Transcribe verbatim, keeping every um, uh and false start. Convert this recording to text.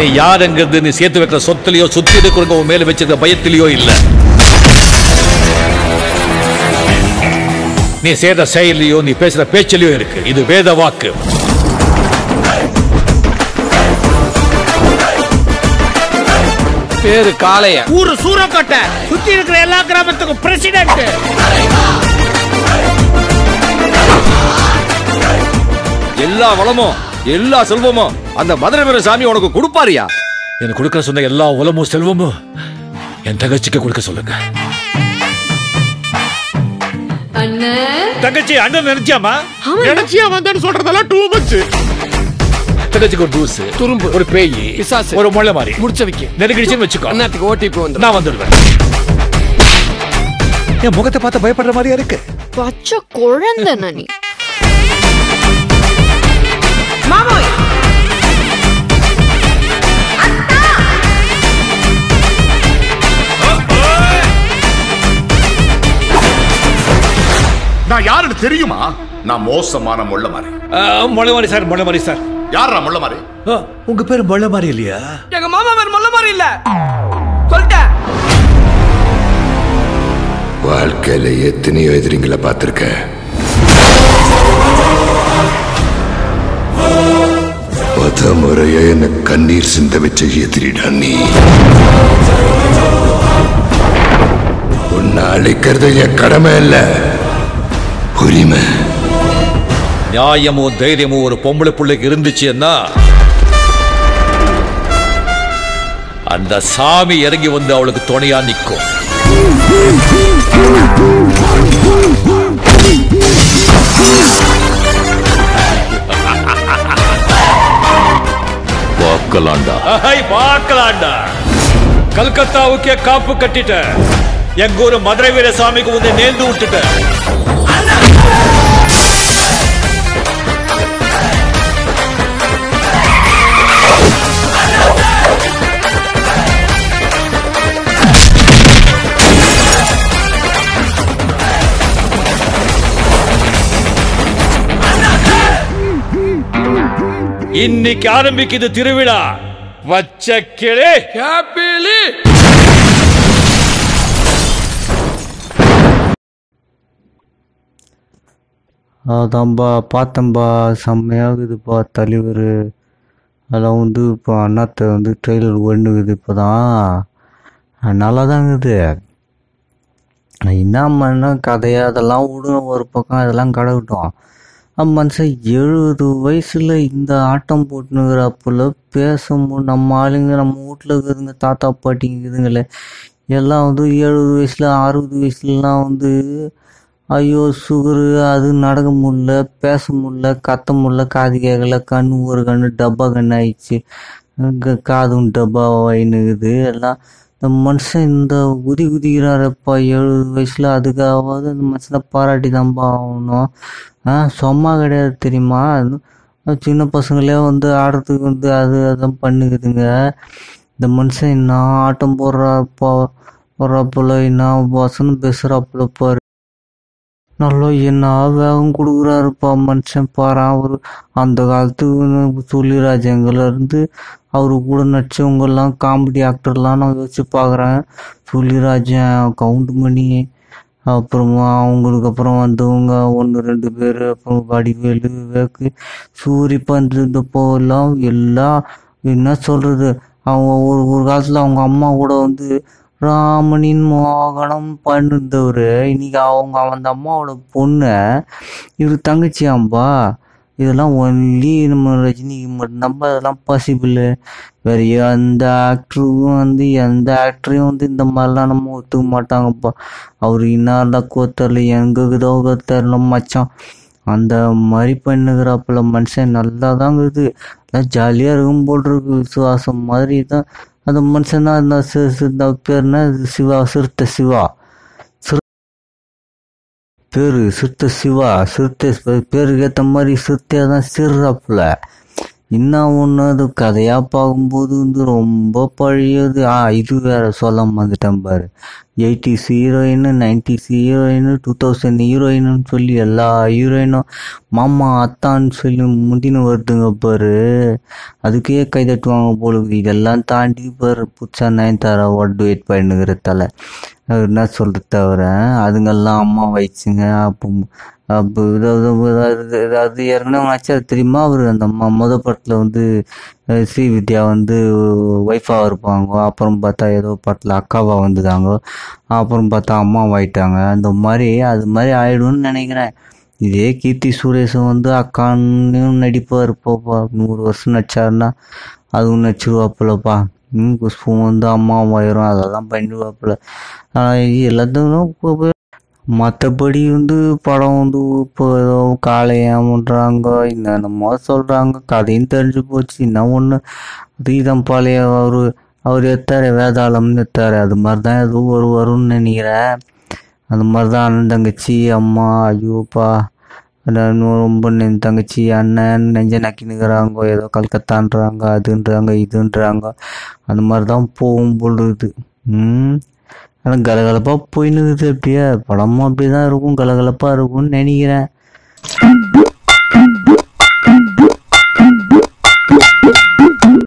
நீ யாருங்கிறது நீ சேர்த்து வைக்கிற சொத்துலயோ சுத்தி இருக்கிறவங்க உன் மேல வச்சிருக்க பயத்திலயோ இல்ல. நீ செய்த செயலியோ நீ பேசுற பேச்சிலையோ இருக்கு. இது வேத வாக்கு. பேரு காளைய, ஊரு சூரக்கோட்டை, சுத்தி இருக்கிற எல்லா கிராமத்துக்கும் பிரசிடென்ட். எல்லா வளமும் எல்லா செல்வமும் அந்த மதுரை வீர சாமி உனக்கு கொடுப்பாரியா? எனக்கு கொடுக்க சொன்ன எல்லா உலமும் செல்வமும் என் தங்கச்சிக்கு கொடுக்க சொல்லுங்க. தங்கச்சி அண்ணன் நினைச்சாமா? நினைச்சியா வந்தேன்னு சொல்றதெல்லாம் டூ மச். தங்கச்சிக்கு ஒரு தூசு, துரும்பு, ஒரு பேய், பிசாசு, ஒரு முள்ள மாதிரி முடிச்ச வைக்க நெருங்கிடுச்சுன்னு வச்சுக்கோ. அண்ணாத்துக்கு ஓடிபி வந்து நான் வந்துடுவேன். என் முகத்தை பார்த்து பயப்படுற மாதிரியா இருக்கு. பச்சை குழந்தை நனி. மாமோய் நான் யாருன்னு தெரியுமா? நான் மோசமான முள்ள மாதிரி. முள்ள மாதிரி சார், முள்ள மாதிரி சார். யாரா முள்ள மாதிரி? உங்க பேரு முள்ள மாதிரி இல்லையா? எங்க மாமா பேர் முள்ள மாதிரி இல்ல சொல்லிட்டேன். வாழ்க்கையில எத்தனையோ எதிரிங்களை பார்த்திருக்க. பத முறைய என்ன கண்ணீர் சிந்த வச்ச எதிரிடா நீ. உன்னை அழிக்கிறது என் கடமை இல்ல, உரிமை. நியாயமோ தைரியமோ ஒரு பொம்பளை பிள்ளைக்கு இருந்துச்சுன்னா அந்த சாமி இறங்கி வந்து அவளுக்கு துணையா நிற்கும். பார்க்கலாண்டா, பார்க்கலாண்டா. கல்கத்தாவுக்கே காப்பு கட்டிட்ட, எங்க ஊரு மதுரை வீர சாமிக்கு வந்து நேர்ந்து விட்டுட்ட. இன்னைக்கு ஆரம்பிக்குது திருவிழா. வச்ச கிளே ஹாப்பிலி. அதான்பா பார்த்தம்பா, செம்மையாகுதுப்பா தலைவர். அதெல்லாம் வந்து இப்போ அண்ணாத்தை வந்து ட்ரெய்லர் ஒன்றுக்குது இப்போ தான். நல்லா தாங்குது. என்ன பண்ண கதையா அதெல்லாம் விடுங்க ஒரு பக்கம், அதெல்லாம் கடக்கட்டும். மனுஷன் எழுபது வயசில் இந்த ஆட்டம் போட்டுனுங்கிறப்பல பேசும்போது நம்ம ஆளுங்க நம்ம வீட்டில் இருக்குதுங்க, தாத்தா பாட்டிங்க இருக்குதுங்களே எல்லாம் வந்து எழுபது வயசில் அறுபது வயசுலலாம் வந்து ஐயோ சுகரு அது நடக்க முடியல, பேச முடியல, கத்த முடியல, காது கேட்கல, கண்ணு ஒரு கண்ணு டப்பா கண்ணு ஆயிடுச்சு, காதும் டப்பா வாயினுக்குது எல்லாம். இந்த மனுஷன் இந்த குதி குதிக்கிறாரப்பா எழுபது வயசில். அதுக்காவது அந்த மனுஷனை பாராட்டி தான்ப்பா ஆகணும். ஆ சும்மா கிடையாது தெரியுமா? சின்ன பசங்களே வந்து ஆடுறதுக்கு வந்து அது அதான் பண்ணுக்குதுங்க. இந்த மனுஷன் என்ன ஆட்டம் போடுறாப்பா போடுறாப்புல, என்ன வசனம் பேசுகிறாப்புல பாரு. நல்லா என்ன வேகம் கொடுக்குறாருப்பா மனுஷன் பாரு. அவர் அந்த காலத்துக்கு சூரியராஜங்கள்லேருந்து அவரு கூட நடிச்சவங்கெல்லாம் காமெடி ஆக்டர்லாம் நான் யோசிச்சு பார்க்குறேன். சூரியராஜன், கவுண்டுமணி, அப்புறமா அவங்களுக்கு அப்புறம் வந்தவங்க ஒன்று ரெண்டு பேர், அப்புறம் வடிவேலு, விவேக்கு, சூரி பந்திருந்தப்போலாம் எல்லாம் என்ன சொல்கிறது. அவங்க ஒரு ஒரு காலத்தில் அவங்க அம்மா கூட வந்து ராமனின் மோகனம் பண்ணிருந்தவர். இன்னைக்கு அவங்க அந்த அம்மாவோட பொண்ணு இவர் தங்கச்சியாம்பா. இதெல்லாம் ஒன்லி நம்ம ரஜினிக்கு மட்டும் அதெல்லாம் பாசிபிள். வேறு எந்த ஆக்டருக்கும் வந்து எந்த ஆக்டரையும் வந்து இந்த மாதிரிலாம் நம்ம ஒத்துக்க மாட்டாங்கப்பா. அவர் இன்னார்டா கோத்தரில் எங்கக்குதோ கோத்தரில் மச்சான் அந்த மாதிரி பண்ணுகிறாப்புல மனுஷன். நல்லா தான் இருக்குது, எல்லாம் ஜாலியாக இருக்கும் போல் இருக்கு. விசுவாசம் மாதிரி தான் அந்த மனுஷன் தான். இந்த பேர்னா சிவா, சிறுத்தை சிவா பேரு, சிறுத்தை சிவா. சிறுத்தை பேருக்கு ஏற்ற மாதிரி சிறுத்தையாக தான் சிறுறாப்புல. இன்னும் ஒன்று அது கதையாக பார்க்கும்போது வந்து ரொம்ப பழையது. ஆ இது வேற சொல்ல வந்துட்டேன் பாரு. Eighties heroine, nineties heroine, two thousand ஹீரோயின்னு சொல்லி எல்லா ஹீரோயினும் மாமா அத்தான்னு சொல்லி முந்தின வருதுங்க பாரு. அதுக்கே கை தட்டுவாங்க போலுக்கு. இதெல்லாம் தாண்டி பாரு புதுசா நயன்தாரா ஒட்டு வெயிட் பண்ணிக்கிறதால என்ன சொல்கிறது தவிர அதுங்கெல்லாம் அம்மா வயிச்சுங்க. அப்போ அப்போ இதாவது அது ஏற்கனவே ஆச்சு தெரியுமா? அவர் அந்த அம்மா முத படத்தில் வந்து ஸ்ரீவித்யா வந்து ஒய்ஃபாக இருப்பாங்க. அப்புறம் பார்த்தா ஏதோ படத்தில் அக்காவாக வந்துதாங்க. அப்புறம் பார்த்தா அம்மாவாயிட்டாங்க. அந்த மாதிரி அது மாதிரி ஆயிடும்னு நினைக்கிறேன். இதே கீர்த்தி சுரேஷன் வந்து அக்கான்னு நடிப்பாக இருப்போப்பா. நூறு வருஷம் நடிச்சாருன்னா அதுவும் நடிச்சிருவாப்புலப்பா. ம் குஷ்பு வந்து அம்மாவாயிரும் அதெல்லாம் பண்ணிடுவாப்புல. எல்லாத்துக்கும் மற்றபடி வந்து படம் வந்து இப்போ ஏதோ காளையாமன்றாங்க, என்னென்னமோ சொல்கிறாங்க. கதையும் தெரிஞ்சு போச்சு. என்ன ஒன்று ரீதம் பாளைய அவர் அவர் எத்தாரு வேதாளம்னு எத்தாரு. அது மாதிரி தான் ஏதோ ஒரு வரும்னு நினைக்கிறேன். அந்த மாதிரி தான் அண்ணன் தங்கச்சி அம்மா ஐயோப்பா ரொம்ப தங்கச்சி அண்ணன் நெஞ்ச நக்கினுக்கிறாங்க. ஏதோ கல்கத்தான்றாங்க, அதுன்றாங்க இதுன்றாங்க. அந்த மாதிரி தான் போகும் பொழுது. ம் ஆனால் கலகலப்பாக போயின்னு இருக்குது. அப்படியே படமும் அப்படி தான் இருக்கும், கலகலப்பாக இருக்கும்னு நினைக்கிறேன்.